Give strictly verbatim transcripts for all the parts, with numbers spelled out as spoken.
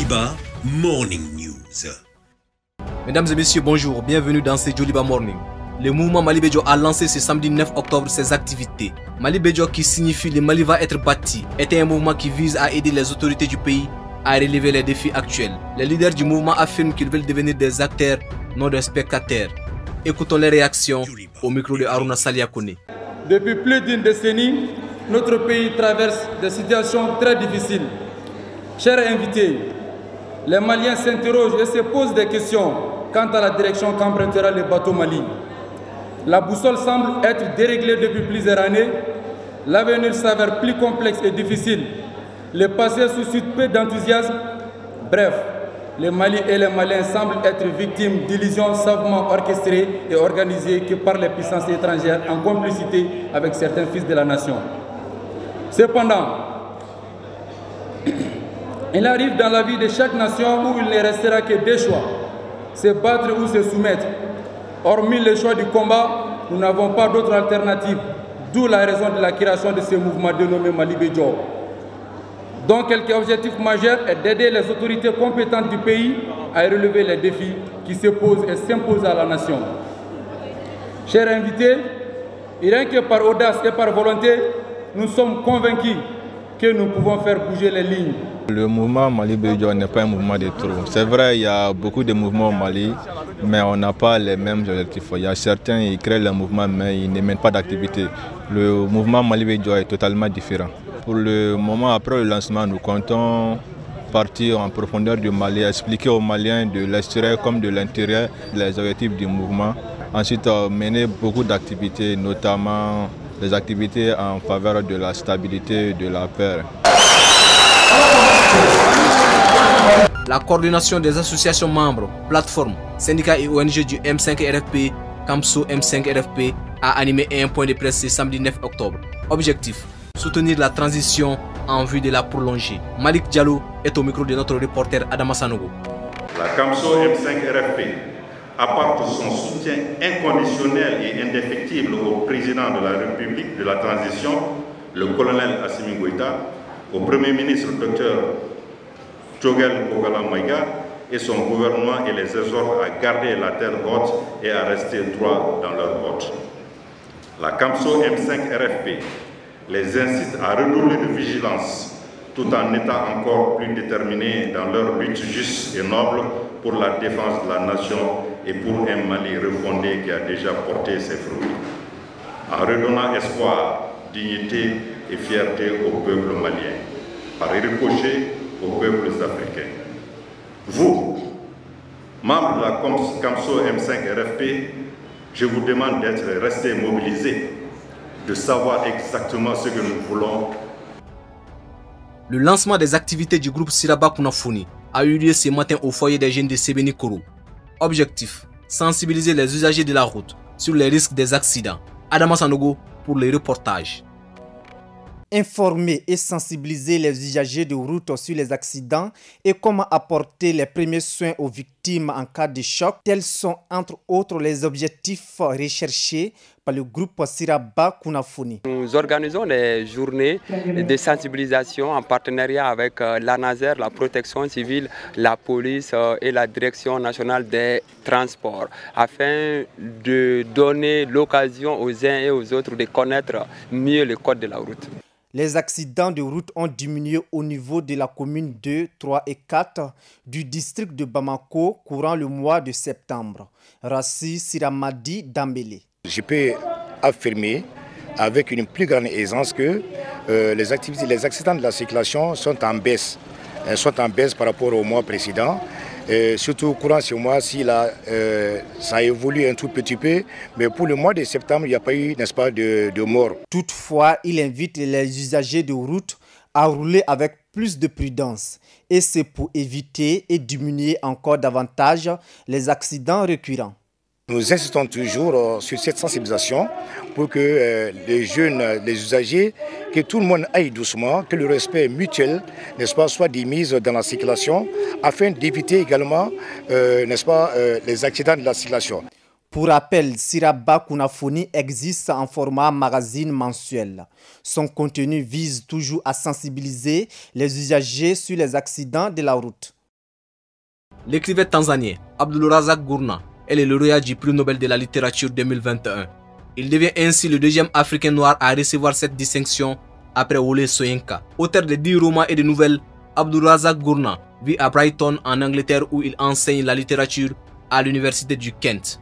Joliba Morning News. Mesdames et messieurs, bonjour, bienvenue dans ce Joliba Morning. Le mouvement Mali Bejo a lancé ce samedi neuf octobre ses activités. Mali Bejo, qui signifie le Mali va être bâti, était un mouvement qui vise à aider les autorités du pays à relever les défis actuels. Les leaders du mouvement affirment qu'ils veulent devenir des acteurs, non des spectateurs. Écoutons les réactions au micro de Aruna Saliakone. Depuis plus d'une décennie, notre pays traverse des situations très difficiles. Chers invités, les Maliens s'interrogent et se posent des questions quant à la direction qu'empruntera le bateau Mali. La boussole semble être déréglée depuis plusieurs années. L'avenir s'avère plus complexe et difficile. Le passé suscite peu d'enthousiasme. Bref, le Mali et les Maliens semblent être victimes d'illusions savamment orchestrées et organisées que par les puissances étrangères en complicité avec certains fils de la nation. Cependant, il arrive dans la vie de chaque nation où il ne restera que deux choix, se battre ou se soumettre. Hormis le choix du combat, nous n'avons pas d'autre alternative, d'où la raison de la création de ce mouvement dénommé Mali Bejo. Donc, quelques objectifs majeurs est d'aider les autorités compétentes du pays à relever les défis qui se posent et s'imposent à la nation. Chers invités, rien que par audace et par volonté, nous sommes convaincus que nous pouvons faire bouger les lignes. Le mouvement Mali Bejo n'est pas un mouvement de trop. C'est vrai, il y a beaucoup de mouvements au Mali, mais on n'a pas les mêmes objectifs. Il y a certains qui créent le mouvement, mais ils ne mènent pas d'activité. Le mouvement Mali Bejo est totalement différent. Pour le moment, après le lancement, nous comptons partir en profondeur du Mali, expliquer aux Maliens de l'extérieur comme de l'intérieur les objectifs du mouvement. Ensuite, mener beaucoup d'activités, notamment des activités en faveur de la stabilité et de la paix. La coordination des associations membres, plateformes, syndicats et O N G du M cinq R F P, Camso M cinq R F P, a animé un point de presse ce samedi neuf octobre. Objectif: soutenir la transition en vue de la prolonger. Malik Diallo est au micro de notre reporter Adama Sanogo. La Camso M cinq R F P apporte son soutien inconditionnel et indéfectible au président de la République de la transition, le colonel Assimi Goïta, au Premier ministre Dr Tchogel Kogala Maïga et son gouvernement et les exhorte à garder la terre haute et à rester droit dans leur vote. La Camso M cinq R F P les incite à redoubler de vigilance tout en étant encore plus déterminés dans leur lutte juste et noble pour la défense de la nation et pour un Mali refondé qui a déjà porté ses fruits, en redonnant espoir, dignité et fierté au peuple malien, par ricochet aux peuples africains. Vous, membres de la Camso M cinq R F P, je vous demande d'être restés mobilisés, de savoir exactement ce que nous voulons. Le lancement des activités du groupe Siraba Kunafuni a eu lieu ce matin au foyer des jeunes de Sebeni Koro. Objectif: sensibiliser les usagers de la route sur les risques des accidents. Adama Sanogo pour les reportages. Informer et sensibiliser les usagers de route sur les accidents et comment apporter les premiers soins aux victimes en cas de choc. Tels sont entre autres les objectifs recherchés par le groupe Siraba Kunafuni. Nous organisons des journées de sensibilisation en partenariat avec l'ANASER, la protection civile, la police et la direction nationale des transports afin de donner l'occasion aux uns et aux autres de connaître mieux le code de la route. Les accidents de route ont diminué au niveau de la commune deux, trois et quatre du district de Bamako courant le mois de septembre. Rassi Siramadi Dambélé. Je peux affirmer avec une plus grande aisance que euh, les, activités, les accidents de la circulation sont en baisse. Elles sont en baisse par rapport au mois précédent. Et surtout au courant ce mois-ci, euh, ça a évolué un tout petit peu, mais pour le mois de septembre, il n'y a pas eu, n'est-ce pas, de, de mort. Toutefois, il invite les usagers de route à rouler avec plus de prudence, et c'est pour éviter et diminuer encore davantage les accidents récurrents. Nous insistons toujours sur cette sensibilisation pour que euh, les jeunes, les usagers, que tout le monde aille doucement, que le respect mutuel, n'est-ce pas, soit démis dans la circulation, afin d'éviter également, euh, n'est-ce pas, euh, les accidents de la circulation. Pour rappel, Siraba Kunafuni existe en format magazine mensuel. Son contenu vise toujours à sensibiliser les usagers sur les accidents de la route. L'écrivain tanzanien Abdulrazak Gurnah est le lauréat du prix Nobel de la littérature deux mille vingt et un. Il devient ainsi le deuxième Africain noir à recevoir cette distinction après Wole Soyinka. Auteur de dix romans et de nouvelles, Abdulrazak Gurnah vit à Brighton en Angleterre où il enseigne la littérature à l'université du Kent.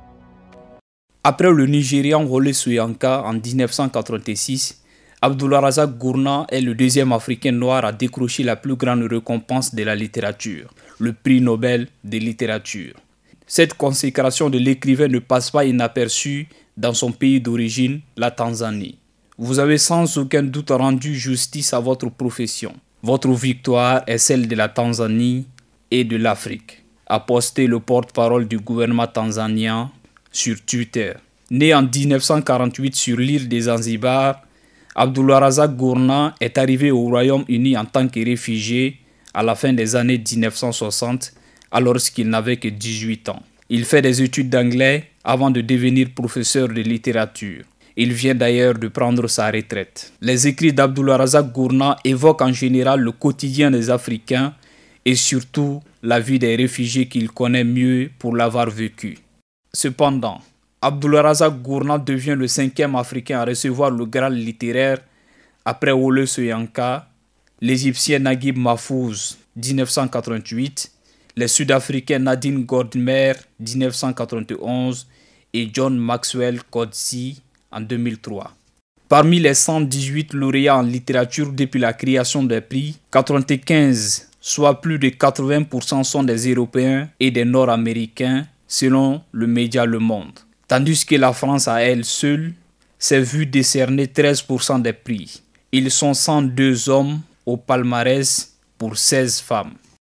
Après le Nigérian Wole Soyinka en mille neuf cent quatre-vingt-six, Abdulrazak Gurnah est le deuxième Africain noir à décrocher la plus grande récompense de la littérature, le prix Nobel de littérature. Cette consécration de l'écrivain ne passe pas inaperçue dans son pays d'origine, la Tanzanie. Vous avez sans aucun doute rendu justice à votre profession. Votre victoire est celle de la Tanzanie et de l'Afrique, a posté le porte-parole du gouvernement tanzanien sur Twitter. Né en mille neuf cent quarante-huit sur l'île des Zanzibar, Abdulrazak Gurnah est arrivé au Royaume-Uni en tant que réfugié à la fin des années mille neuf cent soixante, alors qu'il n'avait que dix-huit ans. Il fait des études d'anglais avant de devenir professeur de littérature. Il vient d'ailleurs de prendre sa retraite. Les écrits d'Abdulrazak Gurnah évoquent en général le quotidien des Africains et surtout la vie des réfugiés qu'il connaît mieux pour l'avoir vécu. Cependant, Abdulrazak Gurnah devient le cinquième Africain à recevoir le Graal littéraire après Wole Soyinka, l'Égyptien Naguib Mahfouz mille neuf cent quatre-vingt-huit, les Sud-Africains Nadine Gordimer mille neuf cent quatre-vingt-onze et John Maxwell Coetzee en deux mille trois. Parmi les cent dix-huit lauréats en littérature depuis la création des prix, quatre-vingt-quinze, soit plus de quatre-vingts pour cent sont des Européens et des Nord-Américains selon le média Le Monde. Tandis que la France à elle seule s'est vue décerner treize pour cent des prix. Ils sont cent deux hommes au palmarès pour seize femmes.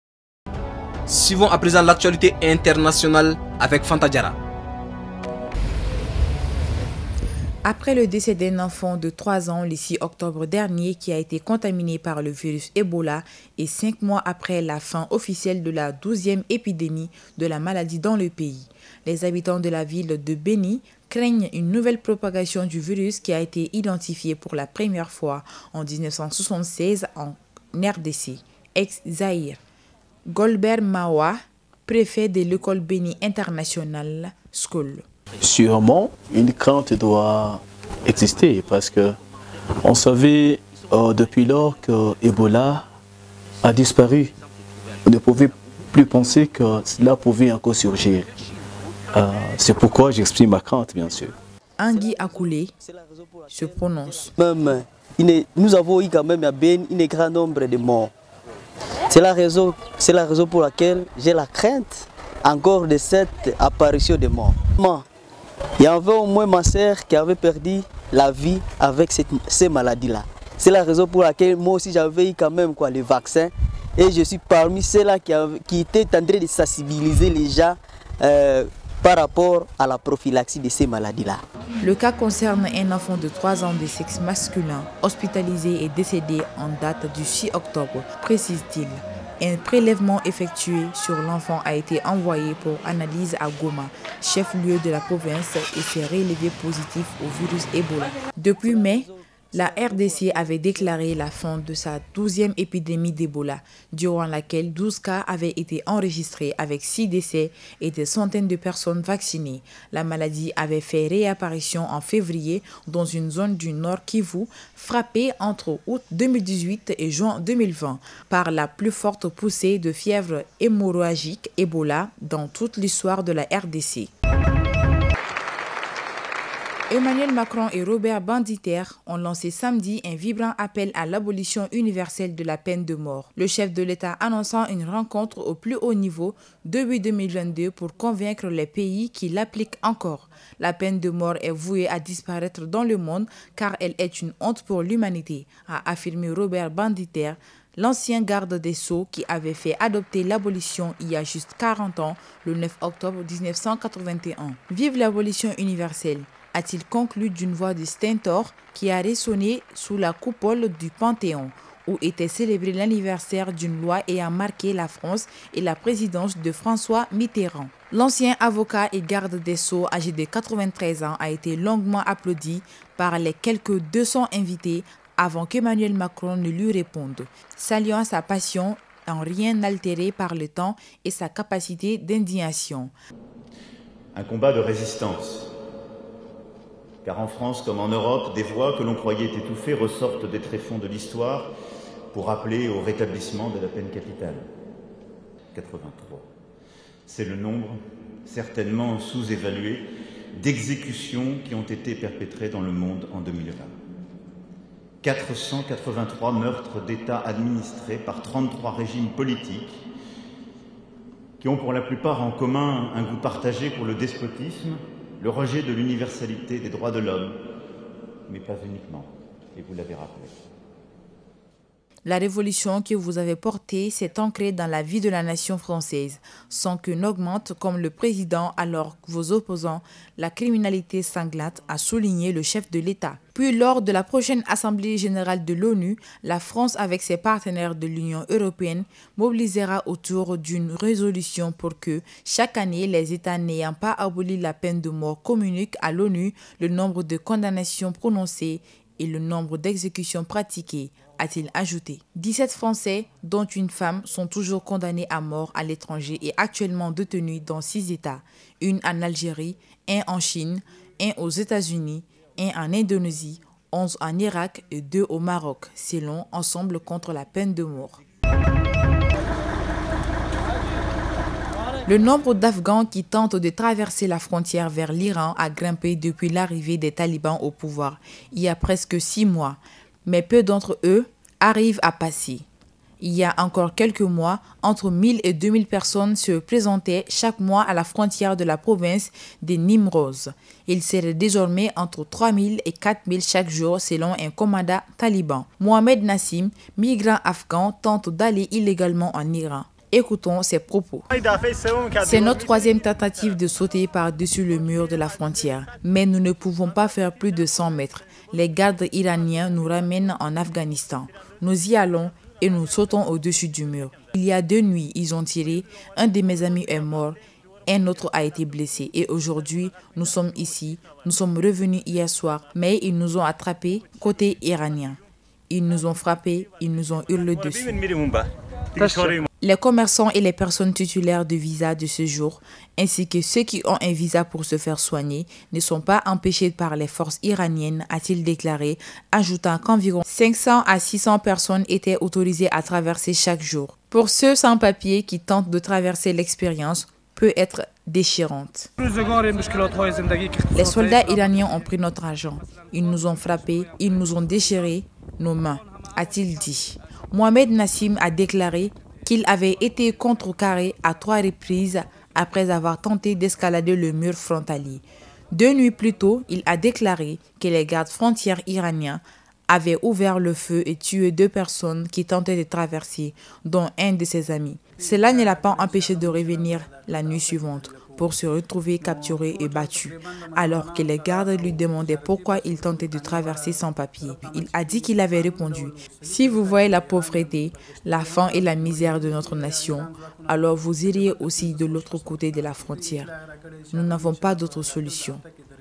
Suivons à présent l'actualité internationale avec Fanta Diarra. Après le décès d'un enfant de trois ans le six octobre dernier qui a été contaminé par le virus Ebola et cinq mois après la fin officielle de la douzième épidémie de la maladie dans le pays, les habitants de la ville de Beni craignent une nouvelle propagation du virus qui a été identifié pour la première fois en mille neuf cent soixante-seize en R D C, ex-Zaïre. Golbert Mawa, préfet de l'école Beni International School. Sûrement, une crainte doit exister parce que on savait euh, depuis lors que Ebola a disparu. On ne pouvait plus penser que cela pouvait encore surgir. Euh, C'est pourquoi j'exprime ma crainte, bien sûr. Angui Akoulé se prononce. Même, une, nous avons eu quand même à Ben un grand nombre de morts. C'est la raison, c'est la raison pour laquelle j'ai la crainte encore de cette apparition de morts. Il y avait au moins ma sœur qui avait perdu la vie avec cette, ces maladies-là. C'est la raison pour laquelle moi aussi j'avais eu quand même quoi, le vaccin. Et je suis parmi ceux-là qui, qui étaient en train de sensibiliser les gens euh, par rapport à la prophylaxie de ces maladies-là. Le cas concerne un enfant de trois ans de sexe masculin, hospitalisé et décédé en date du six octobre, précise-t-il. Un prélèvement effectué sur l'enfant a été envoyé pour analyse à Goma, chef-lieu de la province, et s'est révélé positif au virus Ebola. Depuis mai, la R D C avait déclaré la fin de sa douzième épidémie d'Ebola, durant laquelle douze cas avaient été enregistrés avec six décès et des centaines de personnes vaccinées. La maladie avait fait réapparition en février dans une zone du Nord Kivu, frappée entre août deux mille dix-huit et juin deux mille vingt par la plus forte poussée de fièvre hémorragique Ebola dans toute l'histoire de la R D C. Emmanuel Macron et Robert Badinter ont lancé samedi un vibrant appel à l'abolition universelle de la peine de mort. Le chef de l'État annonçant une rencontre au plus haut niveau début deux mille vingt-deux pour convaincre les pays qui l'appliquent encore. La peine de mort est vouée à disparaître dans le monde car elle est une honte pour l'humanité, a affirmé Robert Badinter, l'ancien garde des Sceaux qui avait fait adopter l'abolition il y a juste quarante ans, le neuf octobre mille neuf cent quatre-vingt-un. Vive l'abolition universelle, a-t-il conclu d'une voix de stentor qui a résonné sous la coupole du Panthéon, où était célébré l'anniversaire d'une loi ayant marqué la France et la présidence de François Mitterrand. L'ancien avocat et garde des Sceaux, âgé de quatre-vingt-treize ans, a été longuement applaudi par les quelques deux cents invités avant qu'Emmanuel Macron ne lui réponde. Saluant sa passion en rien altéré par le temps et sa capacité d'indignation. Un combat de résistance. Car en France comme en Europe, des voix que l'on croyait étouffées ressortent des tréfonds de l'histoire pour appeler au rétablissement de la peine capitale. quatre-vingt-trois. C'est le nombre, certainement sous-évalué, d'exécutions qui ont été perpétrées dans le monde en deux mille vingt. quatre cent quatre-vingt-trois meurtres d'État administrés par trente-trois régimes politiques qui ont pour la plupart en commun un goût partagé pour le despotisme, le rejet de l'universalité des droits de l'homme, mais pas uniquement, et vous l'avez rappelé. La révolution que vous avez portée s'est ancrée dans la vie de la nation française, sans que n'augmente, comme le président, alors que vos opposants, la criminalité sanglante, a souligné le chef de l'État. Puis lors de la prochaine Assemblée générale de l'ONU, la France, avec ses partenaires de l'Union européenne, mobilisera autour d'une résolution pour que, chaque année, les États n'ayant pas aboli la peine de mort communiquent à l'ONU le nombre de condamnations prononcées et le nombre d'exécutions pratiquées, a-t-il ajouté. dix-sept Français, dont une femme, sont toujours condamnés à mort à l'étranger et actuellement détenus dans six États. Une en Algérie, un en Chine, un aux États-Unis, un en Indonésie, onze en Irak et deux au Maroc, selon Ensemble contre la peine de mort. Le nombre d'Afghans qui tentent de traverser la frontière vers l'Iran a grimpé depuis l'arrivée des talibans au pouvoir, il y a presque six mois. Mais peu d'entre eux arrivent à passer. Il y a encore quelques mois, entre mille et deux mille personnes se présentaient chaque mois à la frontière de la province des Nimroz. Il serait désormais entre trois mille et quatre mille chaque jour selon un commandant taliban. Mohamed Nassim, migrant afghan, tente d'aller illégalement en Iran. Écoutons ses propos. C'est notre troisième tentative de sauter par-dessus le mur de la frontière, mais nous ne pouvons pas faire plus de cent mètres. Les gardes iraniens nous ramènent en Afghanistan. Nous y allons et nous sautons au-dessus du mur. Il y a deux nuits, ils ont tiré. Un de mes amis est mort, un autre a été blessé. Et aujourd'hui, nous sommes ici. Nous sommes revenus hier soir, mais ils nous ont attrapés côté iranien. Ils nous ont frappés, ils nous ont hurlé dessus. Les commerçants et les personnes titulaires de visa de séjour, ainsi que ceux qui ont un visa pour se faire soigner, ne sont pas empêchés par les forces iraniennes, a-t-il déclaré, ajoutant qu'environ cinq cents à six cents personnes étaient autorisées à traverser chaque jour. Pour ceux sans papier qui tentent de traverser, l'expérience peut être déchirante. Les soldats iraniens ont pris notre argent. Ils nous ont frappés, ils nous ont déchiré nos mains, a-t-il dit. Mohamed Nassim a déclaré qu'il avait été contrecarré à trois reprises après avoir tenté d'escalader le mur frontalier. Deux nuits plus tôt, il a déclaré que les gardes frontières iraniens avaient ouvert le feu et tué deux personnes qui tentaient de traverser, dont un de ses amis. Cela ne l'a pas empêché de revenir la nuit suivante pour se retrouver capturé et battu, alors que les gardes lui demandaient pourquoi il tentait de traverser sans papier. Il a dit qu'il avait répondu « Si vous voyez la pauvreté, la faim et la misère de notre nation, alors vous iriez aussi de l'autre côté de la frontière. Nous n'avons pas d'autre solution. »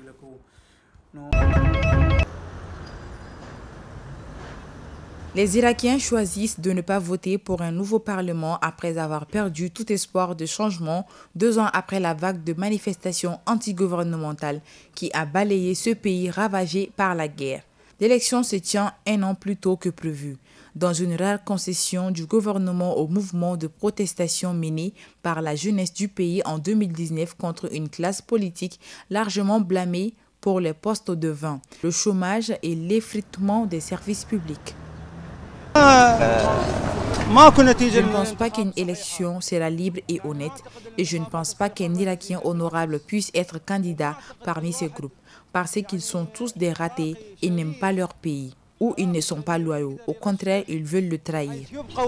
Les Irakiens choisissent de ne pas voter pour un nouveau parlement après avoir perdu tout espoir de changement deux ans après la vague de manifestations antigouvernementales qui a balayé ce pays ravagé par la guerre. L'élection se tient un an plus tôt que prévu, dans une rare concession du gouvernement au mouvement de protestation mené par la jeunesse du pays en deux mille dix-neuf contre une classe politique largement blâmée pour les postes de vin, le chômage et l'effritement des services publics. Je ne pense pas qu'une élection sera libre et honnête et je ne pense pas qu'un Irakien honorable puisse être candidat parmi ces groupes parce qu'ils sont tous des ratés et n'aiment pas leur pays ou ils ne sont pas loyaux. Au contraire, ils veulent le trahir.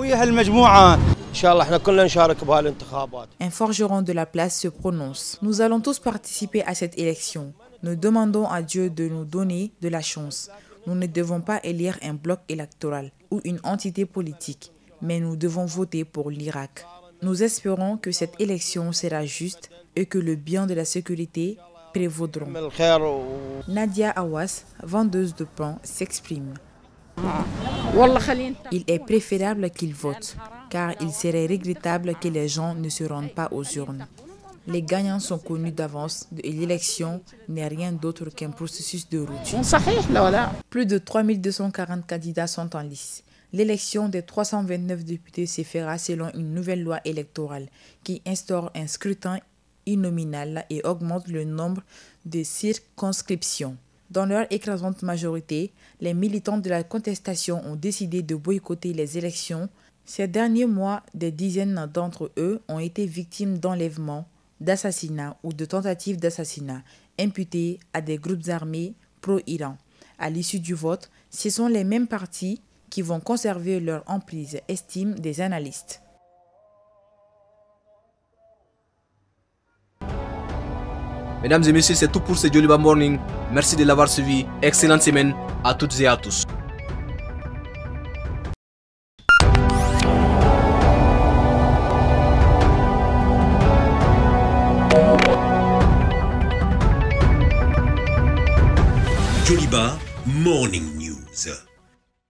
Un forgeron de la place se prononce. Nous allons tous participer à cette élection. Nous demandons à Dieu de nous donner de la chance. Nous ne devons pas élire un bloc électoral ou une entité politique, mais nous devons voter pour l'Irak. Nous espérons que cette élection sera juste et que le bien de la sécurité prévaudront. Nadia Awas, vendeuse de pain, s'exprime. Il est préférable qu'ils votent. car il serait regrettable que les gens ne se rendent pas aux urnes. Les gagnants sont connus d'avance et l'élection n'est rien d'autre qu'un processus de route. Plus de trois mille deux cent quarante candidats sont en lice. L'élection des trois cent vingt-neuf députés se fera selon une nouvelle loi électorale qui instaure un scrutin uninominal et augmente le nombre de circonscriptions. Dans leur écrasante majorité, les militants de la contestation ont décidé de boycotter les élections. Ces derniers mois, des dizaines d'entre eux ont été victimes d'enlèvements, d'assassinats ou de tentatives d'assassinat imputés à des groupes armés pro-Iran. À l'issue du vote, ce sont les mêmes partis qui vont conserver leur emprise, estiment des analystes. Mesdames et messieurs, c'est tout pour ce Djoliba Morning. Merci de l'avoir suivi. Excellente semaine à toutes et à tous. Djoliba Morning News.